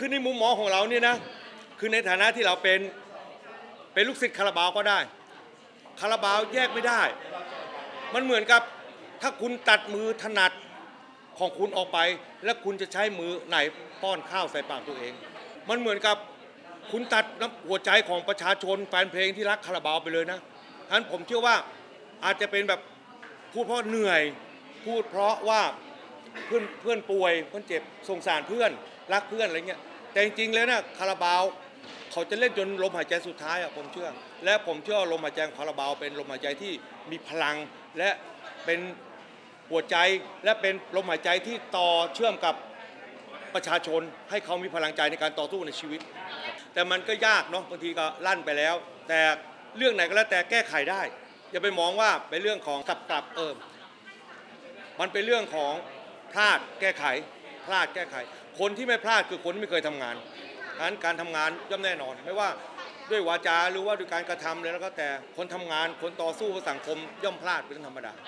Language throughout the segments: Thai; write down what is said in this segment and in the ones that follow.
คือในมุมมองของเราเนี่ยนะคือในฐานะที่เราเป็นลูกศิษย์คาราบาวก็ได้คาราบาวแยกไม่ได้มันเหมือนกับถ้าคุณตัดมือถนัดของคุณออกไปแล้วคุณจะใช้มือไหนป้อนข้าวใส่ปากตัวเองมันเหมือนกับคุณตัดหัวใจของประชาชนแฟนเพลงที่รักคาราบาวไปเลยนะฉะนั้นผมเชื่อว่าอาจจะเป็นแบบพูดเพราะเหนื่อยพูดเพราะว่าเพื่อนป่วยเพื่อนเจ็บสงสารเพื่อนรักเพื่อนอะไรเงี้ยแต่จริงๆแล้วนะคาราบาวเขาจะเล่นจนลมหายใจสุดท้ายผมเชื่อและผมเชื่อลมหายใจของคาราบาวเป็นลมหายใจที่มีพลังและเป็นหัวใจและเป็นลมหายใจที่ต่อเชื่อมกับประชาชนให้เขามีพลังใจในการต่อสู้ในชีวิตแต่มันก็ยากเนาะบางทีก็ลั่นไปแล้วแต่เรื่องไหนก็แล้วแต่แก้ไขได้อย่าไปมองว่าเป็นเรื่องของกลับมันเป็นเรื่องของพลาดแก้ไขพลาดแก้ไขคนที่ไม่พลาดคือคนที่ไม่เคยทำงานดังนั้นการทำงานย่อมแน่นอนไม่ว่าด้วยวาจาหรือว่าด้วยการกระทำเลยแล้วก็แต่คนทำงานคนต่อสู้เพื่อสังคมย่อมพลาดเป็นธรรมดา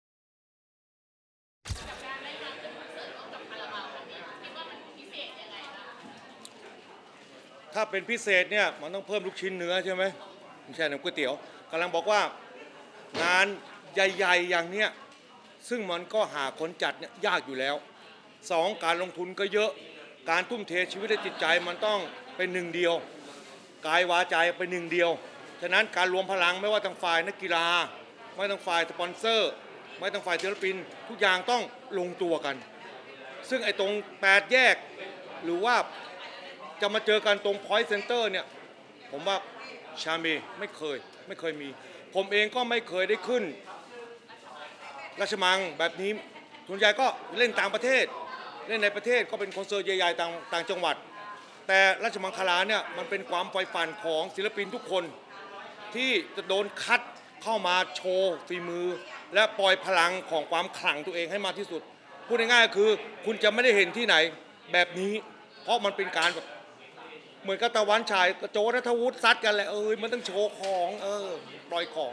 ถ้าเป็นพิเศษเนี่ยมันต้องเพิ่มลูกชิ้นเนื้อใช่ไหมไม่ใช่น้ำก๋วยเตี๋ยวกำลังบอกว่างานใหญ่ๆอย่างเนี้ยซึ่งมันก็หาคนจัดเนี่ยยากอยู่แล้ว2การลงทุนก็เยอะการทุ่มเทชีวิตและจิตใจมันต้องเป็นหนึ่งเดียวกายวาจาเป็นหนึ่งเดียวฉะนั้นการรวมพลังไม่ว่าทางฝ่ายนักกีฬาไม่ต้องฝ่ายสปอนเซอร์ไม่ต้องฝ่ายศิลปินทุกอย่างต้องลงตัวกันซึ่งไอ้ตรง8แยกหรือว่าจะมาเจอกันตรง Point Center เนี่ยผมว่าชาเมไม่เคยมีผมเองก็ไม่เคยได้ขึ้นราชมังแบบนี้ส่วนใหญ่ก็เล่นต่างประเทศเล่นในประเทศก็เป็นคอนเสิร์ตใหญ่ๆต่างจังหวัดแต่ราชมังคลาเนี่ยมันเป็นความใฝ่ฝันของศิลปินทุกคนที่จะโดนคัดเข้ามาโชว์ฝีมือและปล่อยพลังของความขลังตัวเองให้มากที่สุดพูดง่ายๆคือคุณจะไม่ได้เห็นที่ไหนแบบนี้เพราะมันเป็นการแบบเหมือนกับตะวันฉายกระโจนนัทวุฒิซัดกันแหละมันต้องโชว์ของปล่อยของ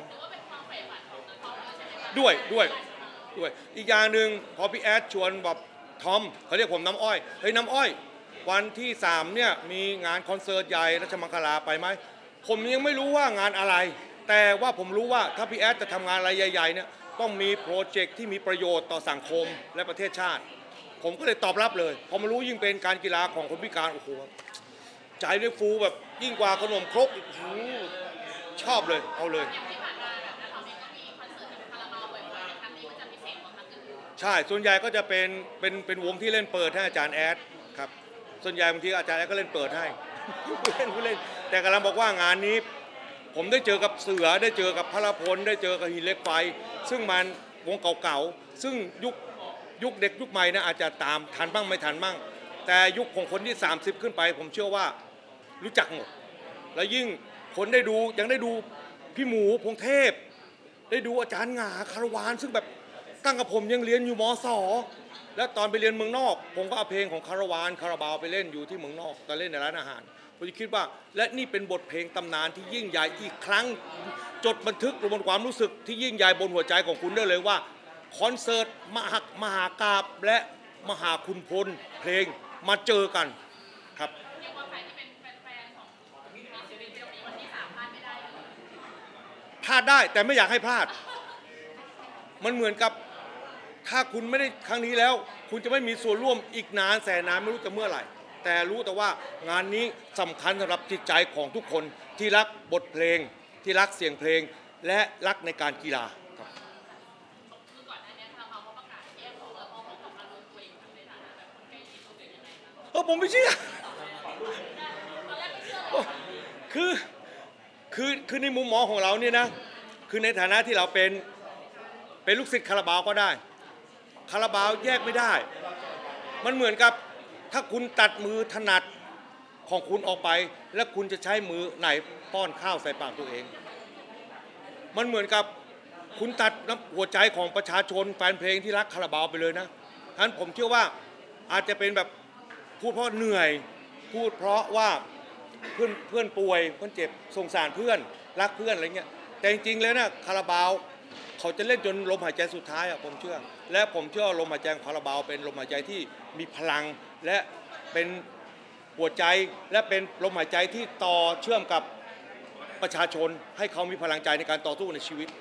ด้วยอีกอย่างหนึ่งพอพี่แอดชวนแบบทอมเขาเรียกผมน้ำอ้อยเฮ้ยน้ำอ้อยวันที่3เนี่ยมีงานคอนเสิร์ตใหญ่ราชมังคลาไปไหมผมยังไม่รู้ว่างานอะไรแต่ว่าผมรู้ว่าถ้าพี่แอดจะทำงานอะไรใหญ่ๆเนี่ยต้องมีโปรเจกต์ที่มีประโยชน์ต่อสังคมและประเทศชาติผมก็เลยตอบรับเลยพอมารู้ยิ่งเป็นการกีฬาของคนพิการโอ้โหใจเรียกฟูแบบยิ่งกว่าขนมครกชอบเลยเอาเลยใช่ส่วนใหญ่ก็จะเป็นวงที่เล่นเปิดให้อาจารย์แอดครับส่วนใหญ่บางทีอาจารย์แอดก็เล่นเปิดให้ผู้เล่นแต่กำลังบอกว่างานนี้ผมได้เจอกับเสือได้เจอกับพลพลได้เจอกับหินเหล็กไฟซึ่งมันวงเก่าๆซึ่งยุคเด็กยุคใหม่นะอาจจะตามทันบ้างไม่ทันบ้างแต่ยุคของคนที่30ขึ้นไปผมเชื่อว่ารู้จักหมดแล้วยิ่งคนได้ดูยังได้ดูพี่หมูพงเทพได้ดูอาจารย์หงาคารวานซึ่งแบบตั้งกับผมยังเรียนอยู่ม.ศ.แล้วตอนไปเรียนเมืองนอกผมก็เอาเพลงของคารวานคาราบาวไปเล่นอยู่ที่เมืองนอกตอนเล่นในร้านอาหารผมคิดว่าและนี่เป็นบทเพลงตำนานที่ยิ่งใหญ่อีกครั้งจดบันทึกบนความรู้สึกที่ยิ่งใหญ่บนหัวใจของคุณได้เลยว่าคอนเสิร์ตมหากาพย์และมหาคุณพลเพลงมาเจอกันครับพลาดได้แต่ไม่อยากให้พลาดมันเหมือนกับถ้าคุณไม่ได้ครั้งนี้แล้วคุณจะไม่มีส่วนร่วมอีกนานแสนนานไม่รู้จะเมื่อไหร่แต่รู้แต่ว่างานนี้สำคัญสำหรับจิตใจของทุกคนที่รักบทเพลงที่รักเสียงเพลงและรักในการกีฬาครับผมไม่เชื่อคือในมุมมองของเราเนี่ยนะคือในฐานะที่เราเป็นลูกศิษย์คาราบาวก็ได้คาราบาวแยกไม่ได้มันเหมือนกับถ้าคุณตัดมือถนัดของคุณออกไปแล้วคุณจะใช้มือไหนป้อนข้าวใส่ปากตัวเองมันเหมือนกับคุณตัดหัวใจของประชาชนแฟนเพลงที่รักคาราบาวไปเลยนะฉะนั้นผมเชื่อว่าอาจจะเป็นแบบพูดเพราะเหนื่อยพูดเพราะว่าเพื่อนป่วยเพื่อนเจ็บสงสารเพื่อนรักเพื่อนอะไรเงี้ยแต่จริงๆแล้วนะคาราบาวเขาจะเล่นจนลมหายใจสุดท้ายผมเชื่อและผมเชื่อลมหายใจของคาราบาวเป็นลมหายใจที่มีพลังและเป็นหัวใจและเป็นลมหายใจที่ต่อเชื่อมกับประชาชนให้เขามีพลังใจในการต่อสู้ในชีวิต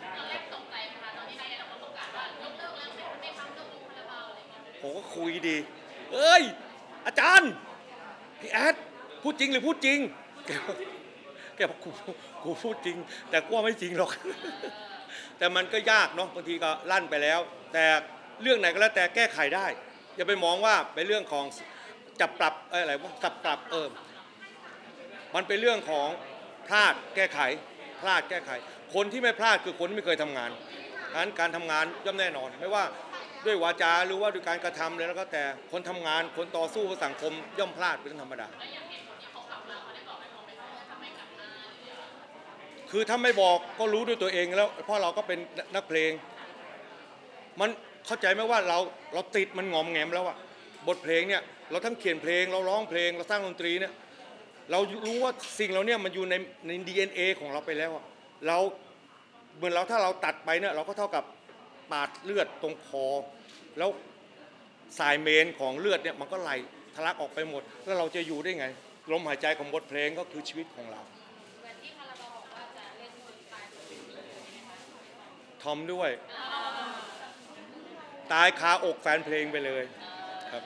ผมก็คุยดีเอ้ยอาจารย์พี่แอดพูดจริงหรือพูดจริงแกบอกกูพูดจริงแต่กูว่าไม่จริงหรอกแต่มันก็ยากเนาะบางทีก็ลั่นไปแล้วแต่เรื่องไหนก็แล้วแต่แก้ไขได้อย่าไปมองว่าเป็นเรื่องของจับปรับอะไรว่าจับปรับมันเป็นเรื่องของพลาดแก้ไขพลาดแก้ไขคนที่ไม่พลาดคือคนที่ไม่เคยทำงานการทำงานย่อมแน่นอนไม่ว่าด้วยวาจาหรือว่าด้วยการกระทำเลยแล้วก็แต่คนทำงานคนต่อสู้เพื่อสังคมย่อมพลาดเป็นธรรมดาคือถ้าไม่บอกก็รู้ด้วยตัวเองแล้วเพราะเราก็เป็นนักเพลงมันเข้าใจไหมว่าเราติดมันงอมแงมแล้วอะบทเพลงเนี่ยเราทั้งเขียนเพลงเราร้องเพลงเราสร้างดนตรีเนี่ยเรารู้ว่าสิ่งเราเนี่ยมันอยู่ใน DNA ของเราไปแล้วอะเราเหมือนเราถ้าเราตัดไปเนี่ยเราก็เท่ากับปาดเลือดตรงคอแล้วสายเมนของเลือดเนี่ยมันก็ไหลทะลักออกไปหมดแล้วเราจะอยู่ได้ไงลมหายใจของบทเพลงก็คือชีวิตของเราทอมด้วยตายคาอกแฟนเพลงไปเลยครับ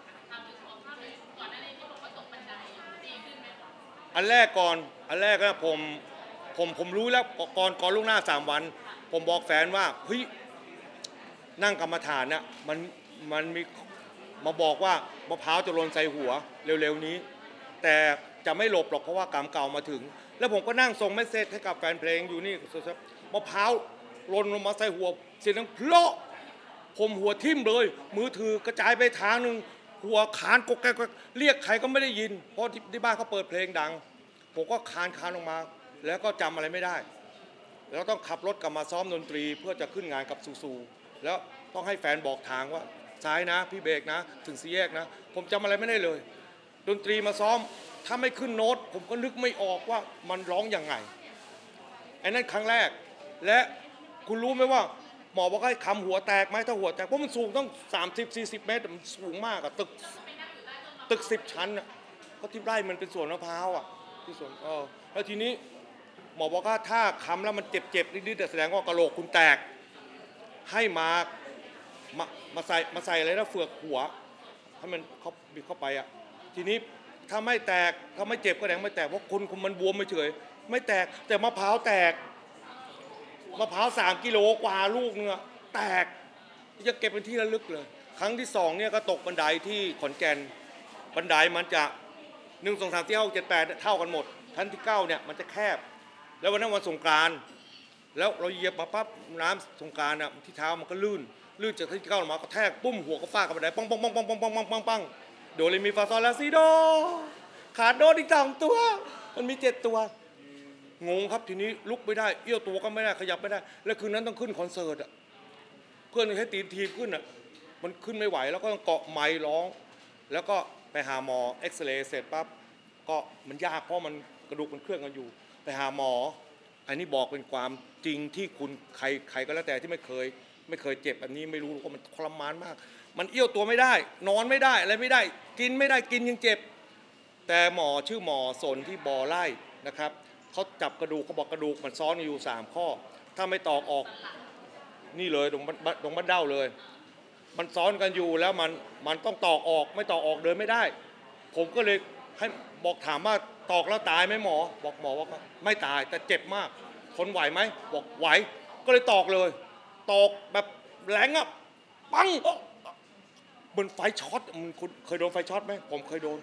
อันแรกนะผมรู้แล้วก่อนล่วงหน้า3 วันผมบอกแฟนว่าเฮ้ยนั่งกรรมฐานน่ะมันมีมาบอกว่ามะพร้าวจะหล่นใส่หัวเร็วๆนี้แต่จะไม่หลบหรอกเพราะว่ากรรมเก่ามาถึงแล้วผมก็นั่งส่งเมสเซจให้กับแฟนเพลงอยู่นี่มะพร้าวหล่นลงมาใส่หัวเสียงดังเพลาะผมหัวทิ่มเลยมือถือกระจายไปทางนึงหัวคานกกแกเรียกใครก็ไม่ได้ยินเพราะที่บ้านเขาเปิดเพลงดังผมก็คานลงมาแล้วก็จำอะไรไม่ได้แล้วต้องขับรถกลับมาซ้อมดนตรีเพื่อจะขึ้นงานกับซูแล้วต้องให้แฟนบอกทางว่าซ้ายนะพี่เบรกนะถึงสี่แยกนะผมจำอะไรไม่ได้เลยดนตรีมาซ้อมถ้าไม่ขึ้นโน้ตผมก็นึกไม่ออกว่ามันร้องยังไงไอ้นั่นครั้งแรกและคุณรู้ไหมว่าหมอบอกให้คำหัวแตกไหมถ้าหัวแตกเพราะมันสูงต้อง30-40 เมตรมันสูงมากอะตึก10 ชั้นอะก็ที่ไร่มันเป็นสวนมะพร้าวอะที่สวนแล้วทีนี้หมอบอกว่าถ้าคำแล้วมันเจ็บนิดๆแต่แสดงว่ากระโหลกคุณแตกให้มาใส่อะไรนะเฟือกหัวให้มันบิดเข้าไปอะทีนี้ถ้าไม่แตกถ้าไม่เจ็บก็แดงไม่แตกเพราะคุณมันบวมไม่เฉยไม่แตกแต่มะพร้าวแตกมะพร้าว3 กิโลกว่าลูกเนื้อแตกจะเก็บเป็นที่ระลึกเลยครั้งที่2เนี่ยก็ตกบันไดที่ขอนแก่นบันไดมันจะ1 2 3 4 5 6 7 8เท่ากันหมดชั้นที่9เนี่ยมันจะแคบแล้ววันนั้นวันสงกรานต์แล้วเราเหยียบมาปั๊บน้ำสงกรานต์อ่ะที่เท้ามันก็ลื่นจากที่9ลงมากระแทกปุ้มหัวก็ฟาดกับบันไดปังโดเรมีฟาซอลลาซิโดขาดโดนอีก2 ตัวมันมี7 ตัวงงครับทีนี้ลุกไม่ได้เอี้ยวตัวก็ไม่ได้ขยับไม่ได้แล้วคืนนั้นต้องขึ้นคอนเสิร์ตอ่ะเพื่อนให้ตีนทีมขึ้นอ่ะมันขึ้นไม่ไหวแล้วก็ต้องเกาะไมค์ร้องแล้วก็ไปหาหมอเอ็กซเรย์เสร็จปั๊บก็มันยากเพราะมันกระดูกมันเคลื่อนกันอยู่ไปหาหมออันนี้บอกเป็นความจริงที่คุณใครก็แล้วแต่ที่ไม่เคยเจ็บอันนี้ไม่รู้ว่ามันทรมานมากมันเอี้ยวตัวไม่ได้นอนไม่ได้อะไรไม่ได้กินไม่ได้กินยังเจ็บแต่หมอชื่อหมอสนที่บ่อไร่นะครับเขาจับกระดูกเขาบอกกระดูกมันซ้อนอยู่3 ข้อถ้าไม่ตอกออกนี่เลยตรงบั้นเด้าเลยมันซ้อนกันอยู่แล้วมันต้องตอกออกไม่ตอกออกเดินไม่ได้ผมก็เลยให้บอกถามว่าตอกแล้วตายไหมหมอบอกหมอว่าไม่ตายแต่เจ็บมากทนไหวไหมบอกไหวก็เลยตอกเลยตอกแบบแรงอ่ะปังเหมือนไฟช็อตคุณเคยโดนไฟช็อตไหมผมเคยโดน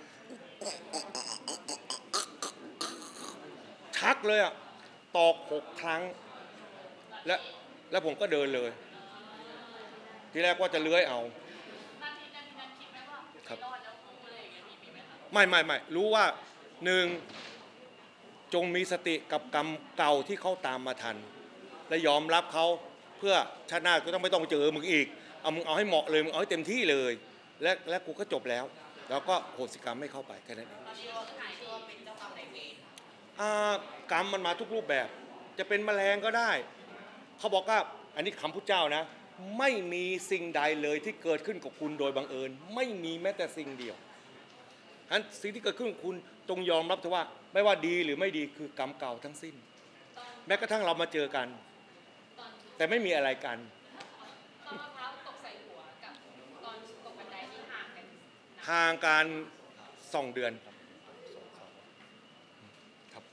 ชักเลยอ่ะตอก6 ครั้งแล้วผมก็เดินเลยทีแรกว่าจะเลื้อยเอาครับไม่รู้ว่า1จงมีสติกับกรรมเก่าที่เขาตามมาทันและยอมรับเขาเพื่อชาติหน้าก็ต้องไม่ต้องเจอมึงอีกมึงเอาให้เหมาะเลยมึงเอาให้เต็มที่เลยและกูก็จบแล้วก็โหสิกรรมไม่เข้าไปแค่นั้นเองกรรมมันมาทุกรูปแบบจะเป็นแมลงก็ได้เขาบอกว่าอันนี้คำพุทธเจ้านะไม่มีสิ่งใดเลยที่เกิดขึ้นกับคุณโดยบังเอิญไม่มีแม้แต่สิ่งเดียวอันสิ่งที่เกิดขึ้นคุณจงยอมรับเถอะว่าไม่ว่าดีหรือไม่ดีคือกรรมเก่าทั้งสิ้นแม้กระทั่งเรามาเจอกันแต่ไม่มีอะไรกันตอนมะพร้าวตกใส่หัวกับตอนตกบันไดนี่ห่างกัน2 เดือนครับ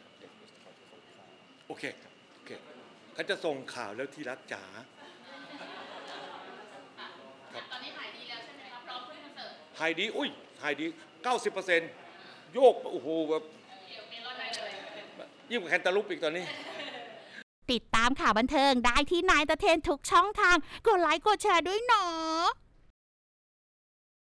โอเคเขาจะส่งข่าวแล้วที่รักจ๋าตอนนี้หายดีแล้วใช่ไหมครับพร้อมขึ้นคอนเสิร์ตหายดีหายดี 90%โยกโอ้โหแบบยิ่งกว่าแคนตาลูปอีกตอนนี้ติดตามข่าวบันเทิงได้ที่นายตะเทนทุกช่องทางกดไลค์กดแชร์ด้วยเนาะ